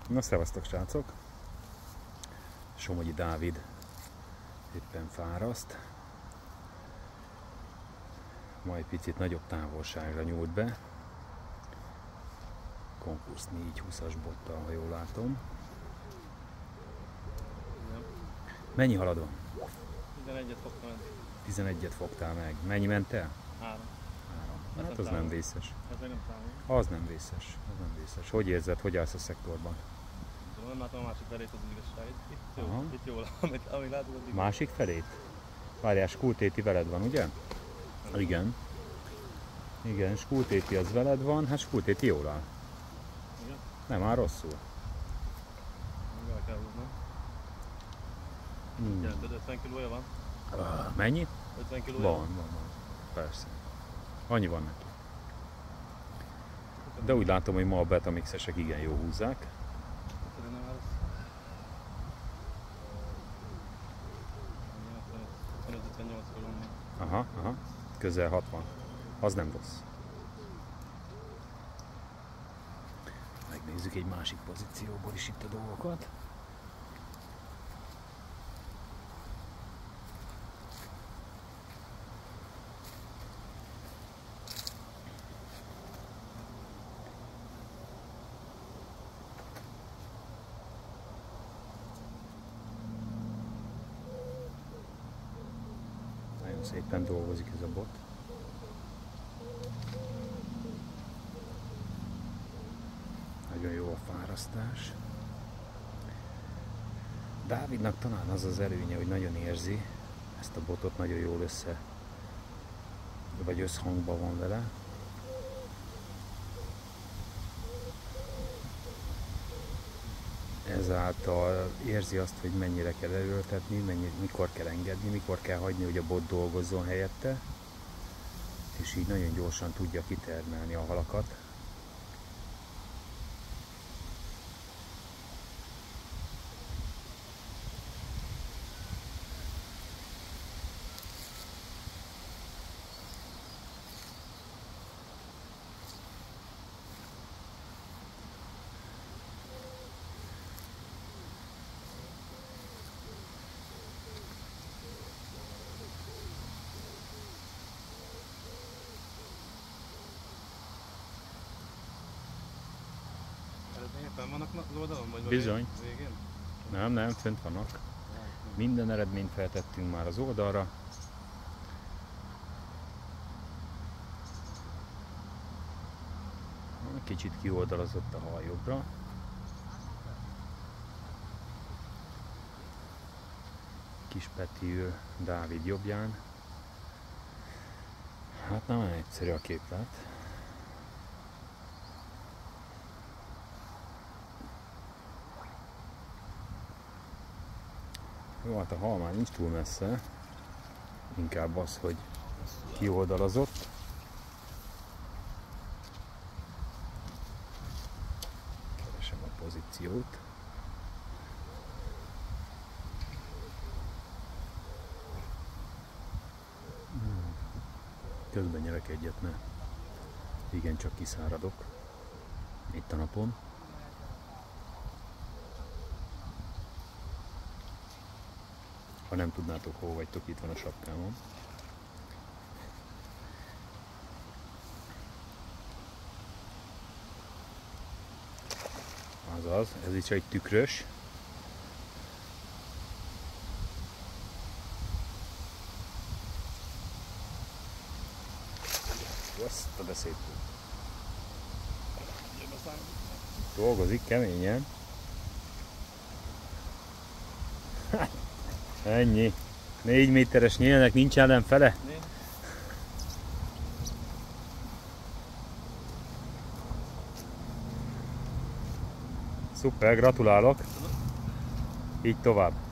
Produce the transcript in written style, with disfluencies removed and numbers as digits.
Na, szevasztok srácok! Somogyi Dávid éppen fáraszt. Majd picit nagyobb távolságra nyúlt be. Konkursz 420-as bottal, ha jól látom. Mennyi halad van? 11-et fogtam meg. 11-et fogtál meg. Mennyi ment el? 3. Hát az nem vészes. Ez meg nem számol. Az nem vészes. Hogy érzed, hogy állsz a szektorban? Nem látom a másik felét, az igazság. Itt jól, amit látok, az igaz. Másik felét? Várjál, Skultéti veled van, ugye? Igen. Igen, Skultéti az veled van, hát Skultéti jól áll. Igen? Nem áll rosszul. El kell húznom. Jelented 50 kilója van? Mennyi? 50 kilója Van. Persze. Annyi van neki. De úgy látom, hogy ma a Betamixesek igen jó húzzák. Szerintem már az 55-58 kiló van. Aha. Közel 60. Az nem rossz. Megnézzük egy másik pozícióból is itt a dolgokat. Nagyon szépen dolgozik ez a bot. Nagyon jó a fárasztás. Dávidnak talán az az előnye, hogy nagyon érzi ezt a botot, nagyon jól összhangban van vele. Ezáltal érzi azt, hogy mennyire kell erőltetni, mikor kell engedni, mikor kell hagyni, hogy a bot dolgozzon helyette, és így nagyon gyorsan tudja kitermelni a halakat. Eredmények fenn vannak az oldalon? Vagy Bizony. Végén? Nem, fönt vannak. Minden eredményt feltettünk már az oldalra. Kicsit kioldalazott a hal jobbra. Kis Peti ül Dávid jobbján. Hát nem olyan egyszerű a képlet. Jó, hát a hal már nincs túl messze. Inkább az, hogy kioldalazott. Keresem a pozíciót. Közben nyelek egyet, mert igencsak kiszáradok itt a napon. Ha nem tudnátok, hol vagytok, itt van a sapkámon. Azaz, ez is egy tükrös. Azt a beszéd. Dolgozik keményen. Ennyi. 4 méteres nyílnek nincs ellenfele. Szuper, gratulálok. Így tovább.